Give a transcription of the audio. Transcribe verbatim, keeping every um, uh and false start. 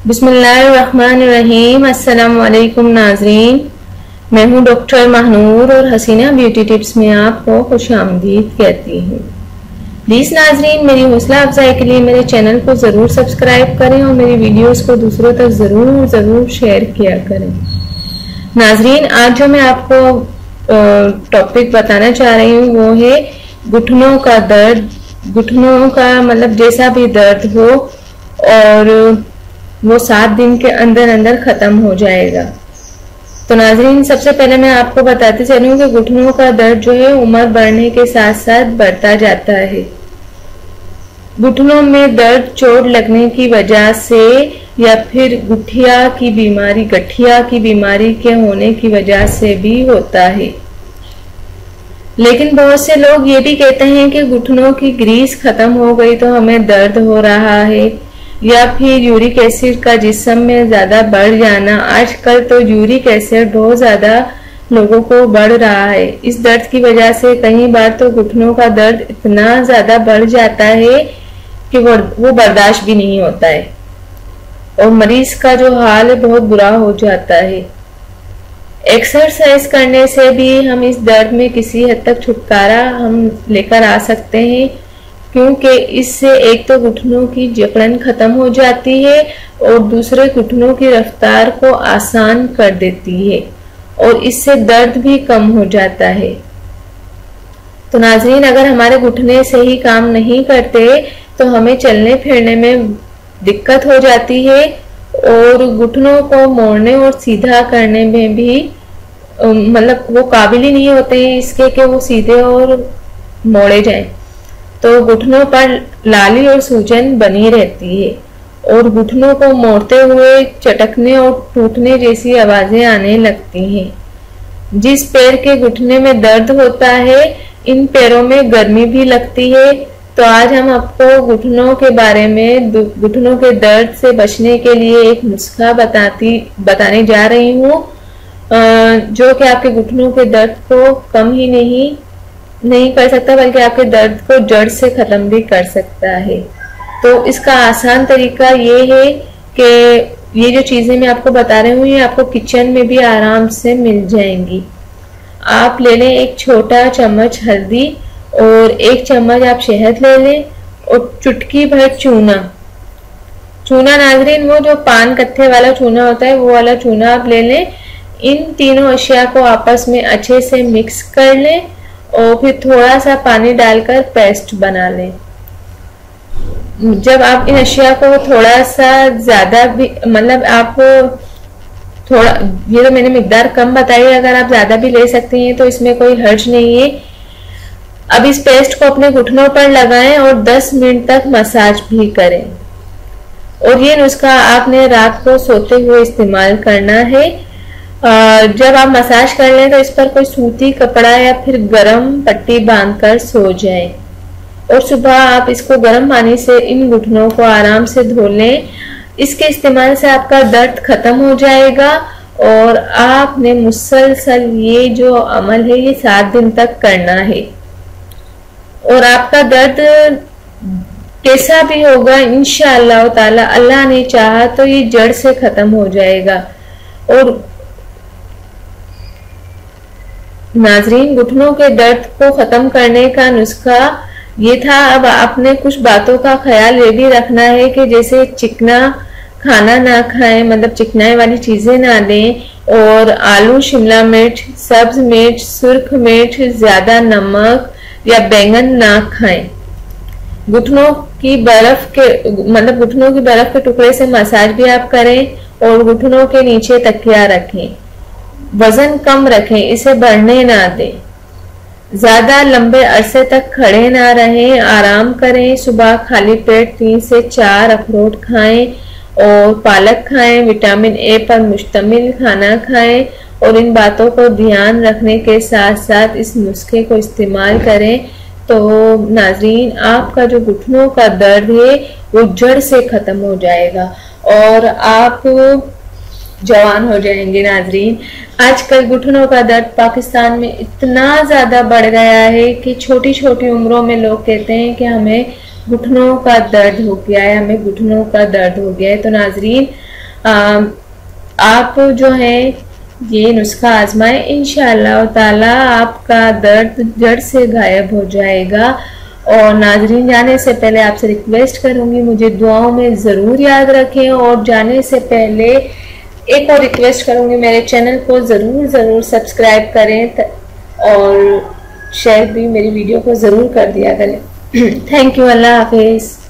बिस्मिल्लाहिर्रहमानिर्रहीम। अस्सलाम वालेकुम नाजरीन, मैं हूं डॉक्टर महनूर और हसीना ब्यूटी टिप्स में आपको खुशामदीद कहती हूं। प्लीज़ नाजरीन, मेरी हौसला अफजाई के लिए मेरे चैनल को ज़रूर सब्सक्राइब करें और मेरी वीडियोस को दूसरों तक ज़रूर ज़रूर शेयर किया करें। नाजरीन, आज जो मैं आपको टॉपिक बताना चाह रही हूँ वो है घुटनों का दर्द। घुटनों का मतलब जैसा भी दर्द हो और वो सात दिन के अंदर अंदर खत्म हो जाएगा। तो नाजरीन, सबसे पहले मैं आपको बताते चलूं कि घुटनों का दर्द जो है उम्र बढ़ने के साथ साथ बढ़ता जाता है। घुटनों में दर्द चोट लगने की वजह से या फिर गुठिया की बीमारी गठिया की बीमारी के होने की वजह से भी होता है। लेकिन बहुत से लोग ये भी कहते हैं कि घुटनों की ग्रीस खत्म हो गई तो हमें दर्द हो रहा है, या फिर यूरिक एसिड का जिस्म में ज्यादा बढ़ जाना। आजकल तो यूरिक एसिड बहुत ज्यादा लोगों को बढ़ रहा है। इस दर्द की वजह से कई बार तो घुटनों का दर्द इतना ज्यादा बढ़ जाता है कि वो वो बर्दाश्त भी नहीं होता है और मरीज का जो हाल है बहुत बुरा हो जाता है। एक्सरसाइज करने से भी हम इस दर्द में किसी हद तक छुटकारा हम लेकर आ सकते हैं, क्योंकि इससे एक तो घुटनों की जकड़न खत्म हो जाती है और दूसरे घुटनों की रफ्तार को आसान कर देती है और इससे दर्द भी कम हो जाता है। तो नाज़रीन, अगर हमारे घुटने सही काम नहीं करते तो हमें चलने फिरने में दिक्कत हो जाती है और घुटनों को मोड़ने और सीधा करने में भी मतलब वो काबिल ही नहीं होते हैं इसके कि वो सीधे और मोड़े जाएं। तो घुटनों पर लाली और सूजन बनी रहती है और घुटनों को मोड़ते हुए चटकने और टूटने जैसी आवाजें आने लगती हैं। जिस पैर के घुटने में दर्द होता है इन पैरों में गर्मी भी लगती है। तो आज हम आपको घुटनों के बारे में घुटनों के दर्द से बचने के लिए एक नुस्खा बताती बताने जा रही हूँ, जो कि आपके घुटनों के दर्द को कम ही नहीं नहीं कर सकता बल्कि आपके दर्द को जड़ से खत्म भी कर सकता है। तो इसका आसान तरीका ये है कि ये जो चीजें मैं आपको बता रही हूँ ये आपको किचन में भी आराम से मिल जाएंगी। आप ले लें एक छोटा चम्मच हल्दी और एक चम्मच आप शहद ले लें और चुटकी भर चूना। चूना नाजरीन वो जो पान कत्थे वाला चूना होता है वो वाला चूना आप ले लें। इन तीनों अशिया को आपस में अच्छे से मिक्स कर लें और फिर थोड़ा सा पानी डालकर पेस्ट बना लें। जब आप इन अशिया को थोड़ा सा ज्यादा भी मतलब आप थोड़ा, ये तो मैंने मिकदार कम बताई है, अगर आप ज्यादा भी ले सकती हैं तो इसमें कोई हर्ज नहीं है। अब इस पेस्ट को अपने घुटनों पर लगाएं और दस मिनट तक मसाज भी करें और ये नुस्खा आपने रात को सोते हुए इस्तेमाल करना है। जब आप मसाज कर लें तो इस पर कोई सूती कपड़ा या फिर गरम पट्टी बांधकर सो जाएं और सुबह आप इसको गर्म पानी से इन घुटनों को आराम से धो लें। इसके इस्तेमाल से आपका दर्द खत्म हो जाएगा और आपने मुसलसल ये जो अमल है ये सात दिन तक करना है और आपका दर्द कैसा भी होगा इंशाअल्लाह ताला, अल्लाह ने चाहा तो ये जड़ से खत्म हो जाएगा। और नाजरीन, घुटनों के दर्द को खत्म करने का नुस्खा ये था। अब आपने कुछ बातों का ख्याल ये भी रखना है कि जैसे चिकना खाना ना खाएं, मतलब चिकनाई वाली चीजें ना लें और आलू, शिमला मिर्च, सब्ज मिर्च, सुर्ख मिर्च, ज्यादा नमक या बैंगन ना खाएं। घुटनों की बर्फ के मतलब घुटनों की बर्फ के टुकड़े से मसाज भी आप करें और घुटनों के नीचे तकिया रखें। वजन कम रखें, इसे बढ़ने ना दें। ज्यादा लंबे अरसे तक खड़े ना रहें, आराम करें। सुबह खाली पेट तीन से चार अखरोट खाएं और पालक खाएं। विटामिन ए पर मुश्तमिल खाना खाएं और इन बातों को ध्यान रखने के साथ साथ इस नुस्खे को इस्तेमाल करें तो नाज़रीन, आपका जो घुटनों का दर्द है वो जड़ से खत्म हो जाएगा और आप जवान हो जाएंगे। नाजरीन, आजकल घुटनों का दर्द पाकिस्तान में इतना ज्यादा बढ़ गया है कि छोटी छोटी उम्रों में लोग कहते हैं कि हमें घुटनों का दर्द हो गया है, हमें घुटनों का दर्द हो गया है। तो नाजरीन, आप जो है ये नुस्खा आजमाएं, इंशाअल्लाह ताला आपका दर्द जड़ से गायब हो जाएगा। और नाजरीन, जाने से पहले आपसे रिक्वेस्ट करूंगी, मुझे दुआओं में ज़रूर याद रखें। और जाने से पहले एक और रिक्वेस्ट करूंगी, मेरे चैनल को ज़रूर ज़रूर सब्सक्राइब करें और शेयर भी मेरी वीडियो को ज़रूर कर दिया करें। थैंक यू, अल्लाह हाफिज़।